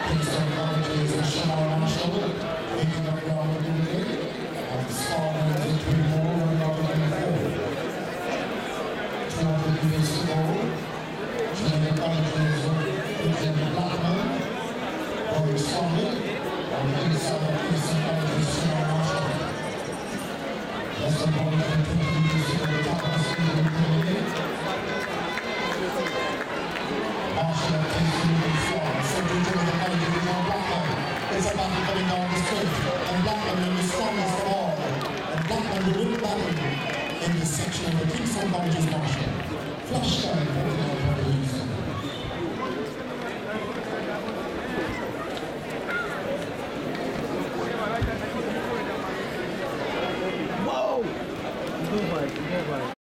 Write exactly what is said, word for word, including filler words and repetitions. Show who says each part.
Speaker 1: Kingston College's Shamar Marshall, leading up round the day, and Scotland between more and number four. two hundred meters to go. Kingston College's Richard Blackman, Boris Sonic, on the inside of Kingston College's Shamar Marshall. That's the ball from twenty meters to the top of the speed of the day. Marshall takes the lead forward, so to do the college with John Blackman. It's about coming down the straight, and Blackman is the strongest of all. And Blackman will win the battle in this section of the Kingston College's Marshall. Flash time for the Kingston.
Speaker 2: Whoa! Go by, go by.